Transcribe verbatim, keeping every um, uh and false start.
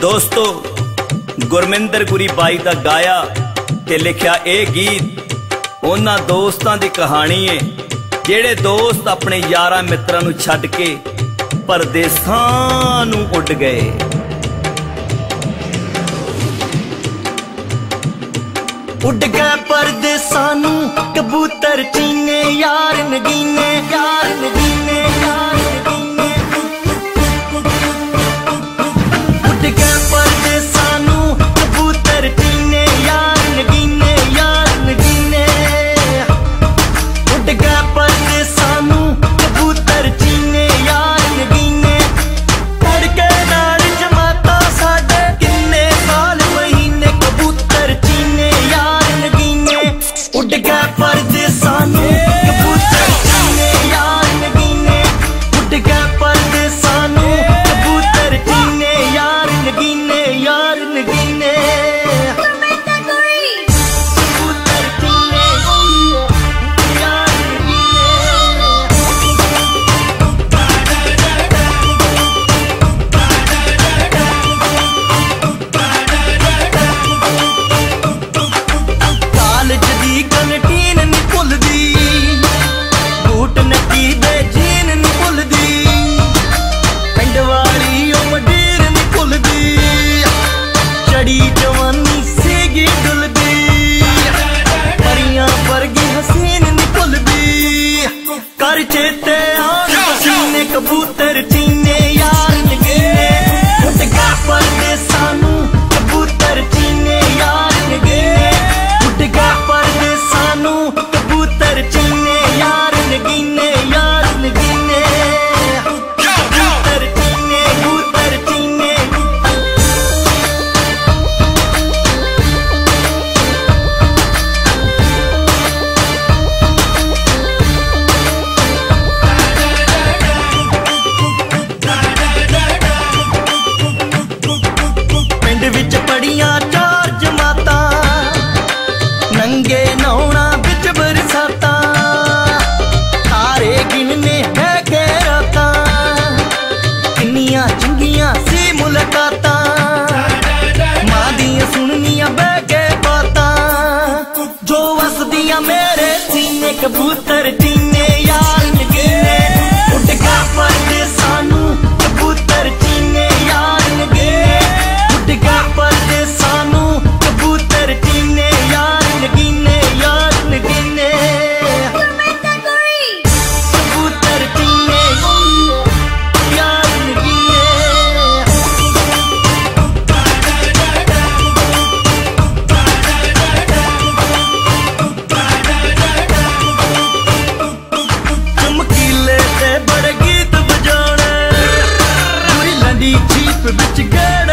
दोस्तों गुरमिंदर गुरी बाई का गाया ते लिखा यह गीत उन्हां दोस्तां दी कहानी है जेड़े दोस्त अपने यारां मित्रां नूं छड्ड के परदेसां नूं उड़ गए। उड़ गए परदेसां नूं कबूतर चीने यार नगीने यार नगीने यार नगीने। उड़ गए परदेसां नूं कबूतर चीने यार नगीने यार नगीने। उड़ गए परदेसां नूं कबूतर चीने यार नगीने। तड़के नाल जमाता साडे किन्ने साल महीने कबूतर चीने यार नगीने। उड़ गए परदेसां नूं कबूतर चीने यार नगीने। उड़ गए परदेसां नूं कबूतर चीने यार नगीने यार नगीने। कबूतर चीने यार कॉलेज दी कैंटीन नी भुलदी, बूट नक्की दे जीन नी भुलदी, पिंड वाली ओ मडीर नी भुलदी, चढ़ी जवानी सीगी डुलदी, परियां वर्गी हसीन नी भुलदी। कर चेते आन पसीने कबूतर चीने यार नगीने। उड़ गए परदेसां नूं कबूतर चीने यार नगीने। उड़ गए परदेसां नूं कबूतर चीने यार नगीने यार नगीने। कबूतर चीने कबूतर चीने। पिंड विच पढ़ियां चार जमातां, नंगे नौना बिच बरसातां, तारे गिनने है के रातां, किन्नियां चंगियां सी मुलाकातां, मां दियां सुननियां बह के बातां, जो वसदियां मेरे सीने कबूतर चीने यार नगीने। उड़ गए परदेसां नूं कबूतर चीने यार नगीने। उड़ गए परदेसां नूं कबूतर चीने यार नगीने यार नगीने। कबूतर चीने यार नगीने। चमकीले ते बड़े गीत बजाने, कोई लंडी जीप बिच गए